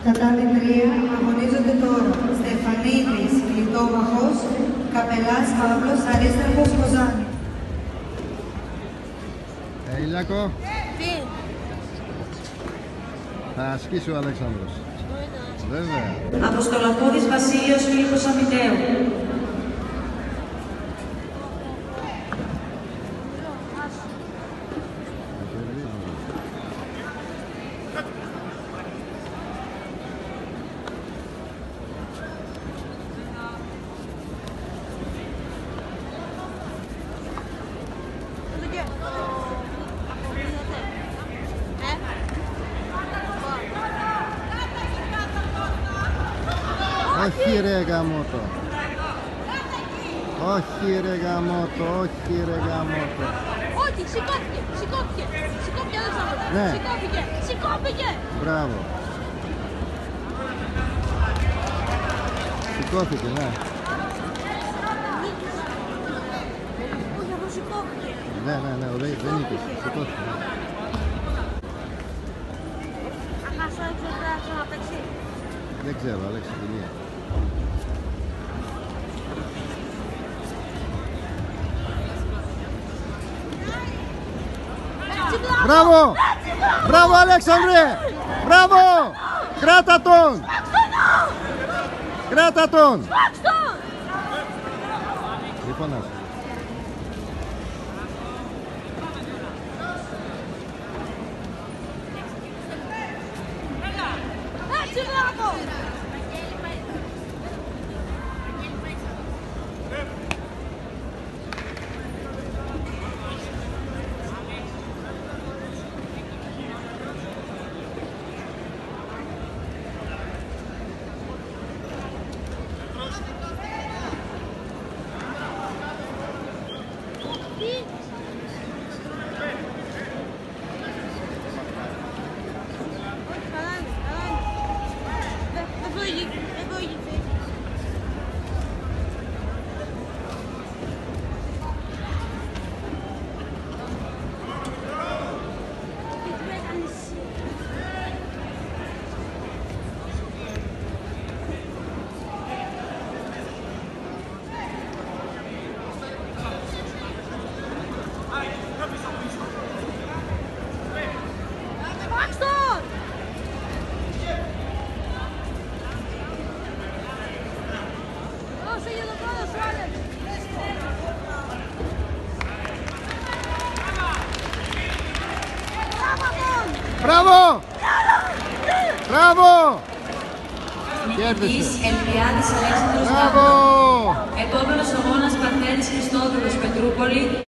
Τατάμι 3 αγωνίζονται τώρα Στεφανίδης Λιτόβαχος, Καπελάς Παύλος, Αρίστραχος Κοζάνη. Ηλιακό. Τι? Θα ασκήσει ο Αλέξανδρος. Βέβαια. Αποστολακούδης Βασίλειος Φίλιππος Αμιτέου. Όχι ρε γαμότο. Όχι ρε γαμότο, όχι ρε γαμότο. Όχι, σηκώθηκε, σηκώθηκε. Σηκώθηκε, Αλέξανδρος. Ναι. Σηκώθηκε, σηκώθηκε. Μπράβο. Σηκώθηκε, ναι. Όχι, αυτό σηκώθηκε. Ναι, δεν νίκησε. Σηκώθηκε. Αν χάσω έξω, δεν θα ξαναπαίξει. Δεν ξέρω, Αλέξη, τελεία. Μπράβο! Μπράβο, Αλέξανδρε! Μπράβο! Κράτα τον! Κράτα τον! Λοιπόν, ας. Έτσι, μπράβο! Μπράβο! Μπράβο! Κέρδισε. Ελπιάδης Αλέξανδρος. Μπράβο! Επόμενος αγώνας Παρτένης Χριστόδουλος Πετρούπολη.